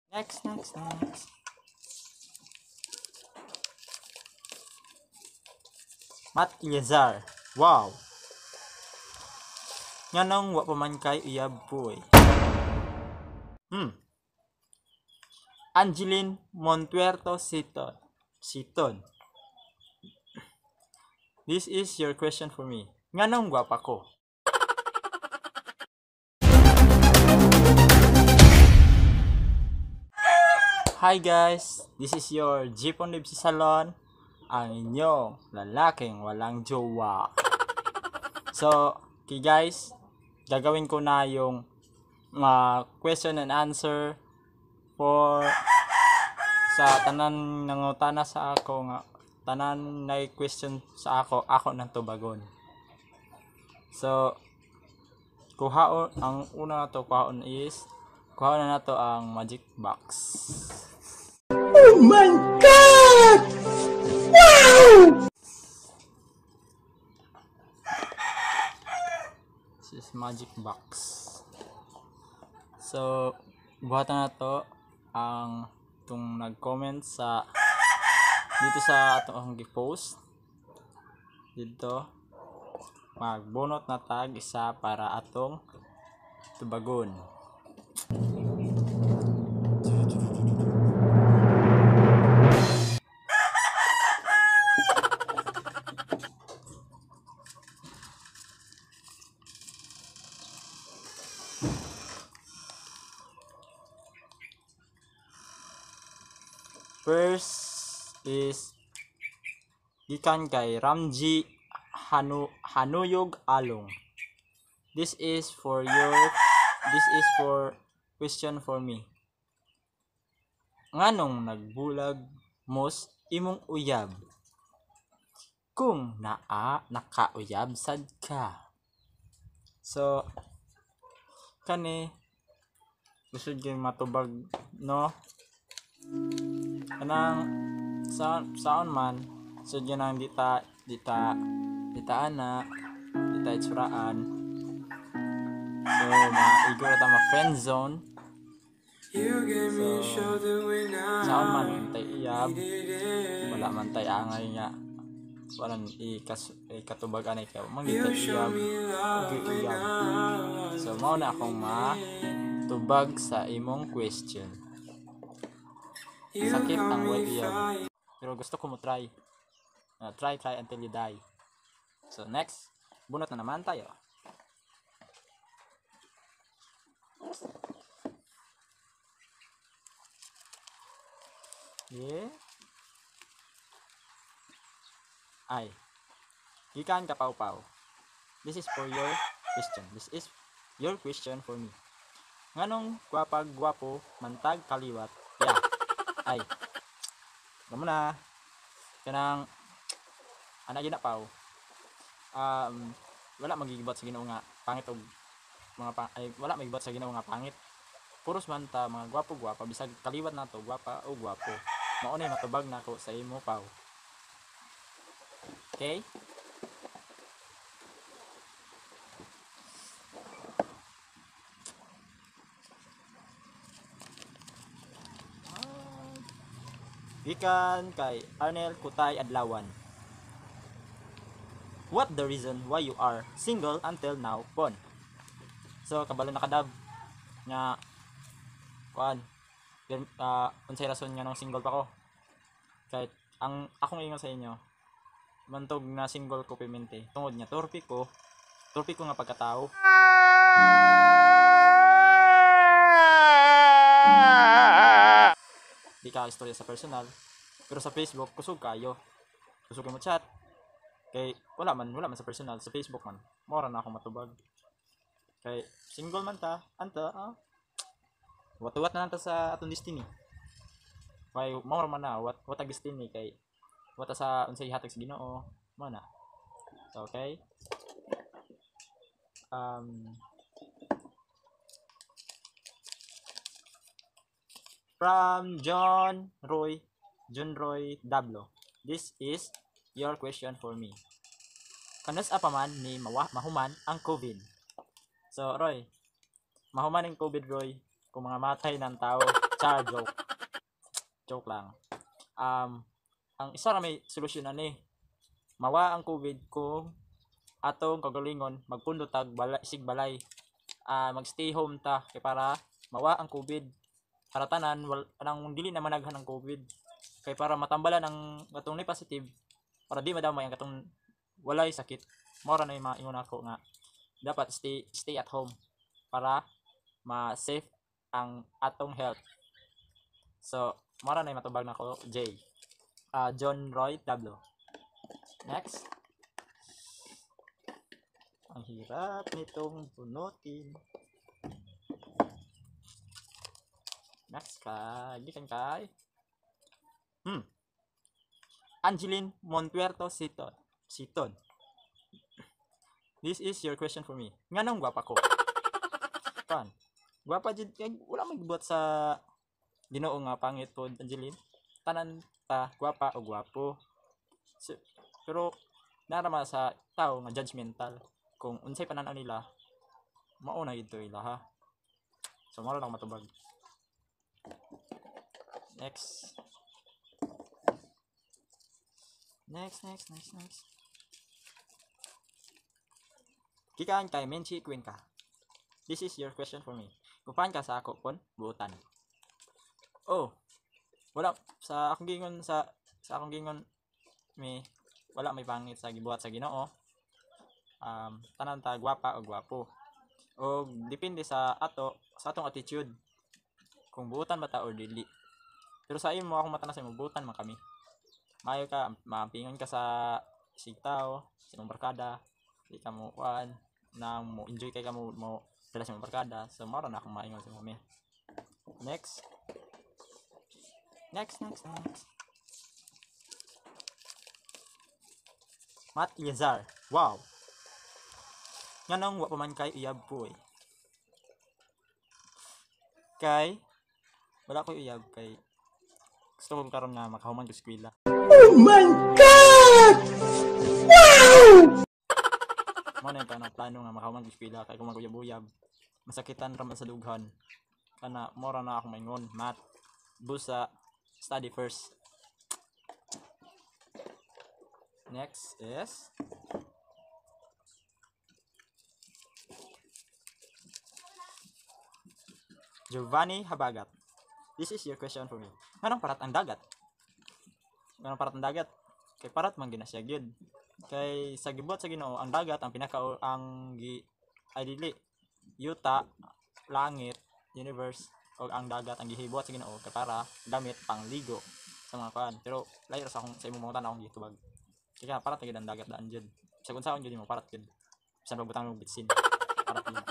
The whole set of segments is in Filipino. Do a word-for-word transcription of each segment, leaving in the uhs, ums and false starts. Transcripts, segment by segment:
Next, next, next. Matt Eliazar. Wow. Nganong wa pa man kay uyab boy. Hmm. Angeline Montuerto Siton. Siton. This is your question for me. Nganong gwapa ko? Hi guys, this is your Jeep on Libsi Salon, ang inyong lalaking walang jowa. So, okay guys, gagawin ko na yung uh, question and answer for sa tanan nangutana sa ako nga tanan na question sa ako ako ng tubagon. So, kuhaon ang una na to kuhaon is kuhaon na nato ang magic box. Oh my God! Wow! This is magic box. So, buhatan na to ang itong nag-comment sa dito sa atong gi-post. Dito magbunot na tag isa para atong tubagon. First is gikan kay Ramji Hanu Hanuyog Along. This is for your this is for question for me. Nganong nagbulag mos imong uyab? Kung naa nakauyab sad ka. So kani gusto gyud matubag no? Kanang sa saon man so yun ang dita dita dita ana dita itsuraan so maigo na ta ma friend zone so saon man tay iyab wala man tay angay nga walang ikas ikatubag anay ka mangita iyab iyab so mao na akong matubag sa imong question. Sakit ang wet iyab. Pero gusto ko mo try. Uh, try, try until you die. So next, bunot na naman tayo. Yeah. Ay. Gikan ka pau-pau. This is for your question. This is your question for me. Nganong gwapag gwapo mantag kaliwat? Yeah. Ay. Gamo na. Kanang ana gyud na paw. Um wala magigibot sa Ginoo nga pangit og mga pa, ay wala magigibot sa Ginoo nga pangit. Puros man ta mga gwapo-gwapa bisag kaliwat nato gwapa o gwapo. Mao na matubag nako sa imo paw. Okay? Gikan kay Arnel Kutay Adlawan. What the reason why you are single until now pon? So kabalo nakadab nga kuan uh, unsay rason nga nang single pa ko. Kahit ang akong ingon sa inyo mantog na single ko pimente tungod nya torpe ko torpe ko nga pagkatao. Di ka istorya sa personal pero sa Facebook kusog kayo kusog mo chat kay wala man wala man sa personal sa Facebook man mora na ako matubag kay single man ta anta ah wat-wat na nanta sa atong destiny kay mora man na wat what destiny kay wata sa unsay hatag sa Ginoo mo na so, okay um from John Roy, John Roy Dablo. This is your question for me. Kanos apaman ni mawa, mahuman ang COVID? So, Roy, mahuman ang COVID, Roy, kung mga matay ng tao. Char, joke. Joke lang. Um, ang isa ra may solusyon ani. Mawa ang COVID kung atong kagalingon magpundot tag balay, sig balay. Uh, magstay home ta kay para mawa ang COVID. Para tanan wal anang dili na managhan ang COVID. Kay para matambalan ang katong ni positive para di madamay ang katong walay sakit. Mora na yung maingon ako nga dapat stay stay at home para ma-safe ang atong health. So, mara na yung matubag na ko, J. Uh, John Roy Tablo. Next. Ang hirap nitong punutin. Next kay, gikan kay. Hmm. Angeline Montuerto Siton. Siton. This is your question for me. Nganong gwapa ko? Kan. Gwapa jud kay wala man gibot sa Ginoo nga pangit pod, Angeline. Tanan ta gwapa o gwapo. So, pero narama sa tao nga judgmental kung unsay pananaw nila mao na gito ila ha. So mao lang matubag. Next. Next, next, next, next. Kikaan kay Menchi Queen ka. This is your question for me. Kupan ka sa ako pon buutan. Oh. Wala sa akong gingon sa sa akong gingon may wala may pangit sa gibuhat sa Ginoo. Um tanan ta gwapa o gwapo. O depende sa ato sa atong attitude. Kung buutan ba ta or dili. Pero sa imo akong matanas sa buutan man kami. Mayo ka maampingon ka sa sigtaw, sa imong barkada, di ka mo kuan na mo enjoy kay ka mo mo dala sa imong barkada. So mara na akong maingon sa mami. Next. Next, next, next. Matt Yazar. Wow. Nganong wa pa man kay uyab po eh. Kay wala ko uyab kay gusto ko karon nga makahuman ko eskwela. Oh my God! Wow! Mo na yung plano nga makahuman ko eskwela kay kung maguyab-uyab masakitan ra man sa dughan. Kana mora na ako maingon, Matt. Busa study first. Next is Giovanni Habagat. This is your question for me. Nganong parat ang dagat? Nganong parat ang dagat? Kay parat man ginasya gyud. Kay sa gibuhat sa Ginoo ang dagat ang pinaka ang gi ay dili yuta, langit, universe o ang dagat ang gihibuhat sa Ginoo kay para gamit pangligo sa mga kan. Pero layo sa akong sa imong mga akong gitubag. Kaya parat gyud ang dagat daan jud. Sa kun saon gyud mo parat gyud. Bisan pagbutang og bitsin. Parat gyud.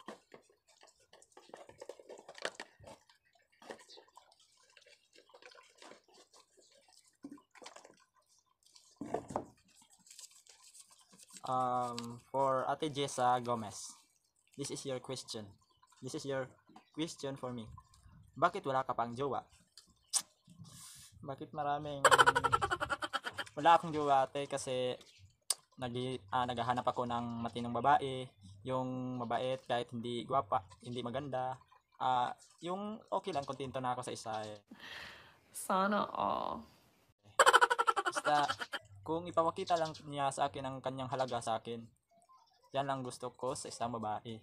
Um, for Ate Jessa Gomez, this is your question. This is your question for me. Bakit wala ka pang jowa? Bakit maraming wala akong jowa ate kasi nag ah, naghahanap ako ng matinong babae, yung mabait kahit hindi gwapa, hindi maganda. Ah, uh, yung okay lang kontento na ako sa isa. Eh. Sana all. Basta kung ipapakita lang niya sa akin ang kanyang halaga sa akin, yan lang gusto ko sa isang babae.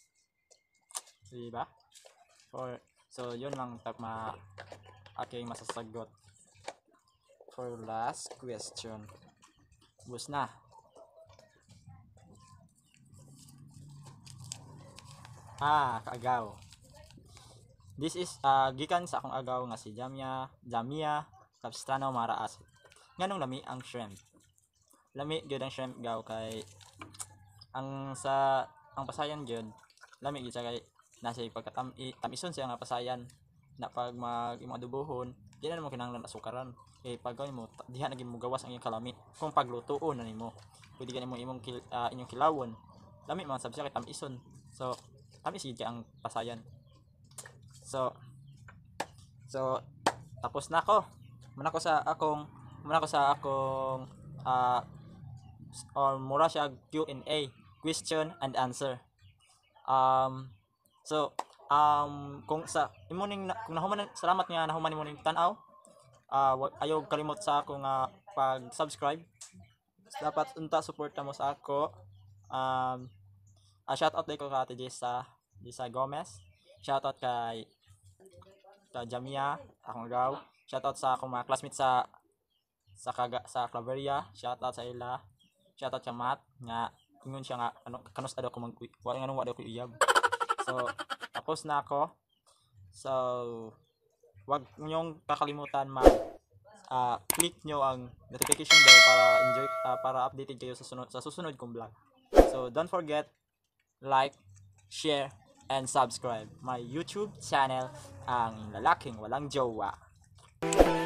Diba? For, so, yun lang ma aking masasagot. For last question. Bus na. Ah, kaagaw. This is uh, gikan sa akong agaw nga si Jamia, Jamia Capistrano Maraas. Nganong lami ang shrimp? Lami gyud ang shrimp gaw kay ang sa ang pasayan gyud lami gyud kay nasa pagkatami tamison siya nga pasayan na pag mag imong adobohon di na mo kinahanglan asukaran kay pag gawin mo diha na gyud mo gawas ang iyong kalami kung paglutoon na nimo pwede ganin mo imong kil, uh, inyong kilawon lami man sab siya kay tamison so tamis gyud ang pasayan so so tapos na ako muna ko sa akong muna ko sa akong uh, or mura siya Q and A, question and answer. Um, so Um kung sa imo ning na- kung nahuman salamat nga nahuman nimo ning tan-aw. Ah wa- ayaw kalimot sa ako nga pag-subscribe. Dapat unta suporta mo sa ako. Um ah, shout out ko ka Ate Jessa, Jessa Gomez. Shout out kay ka Jamia, akong gaw. Shout out sa akong mga classmates sa sa kaga, sa Claveria. Shout out sa ila. Shout out sa Matt nga ingon siya nga ano kanus ado ko mag wa nga wa ko iyab. So tapos na ako. So wag niyong kakalimutan mag ah, click nyo ang notification bell para enjoy ah, para updated kayo sa sunod sa susunod kong vlog. So don't forget like, share, and subscribe my YouTube channel, ang lalaking walang jowa.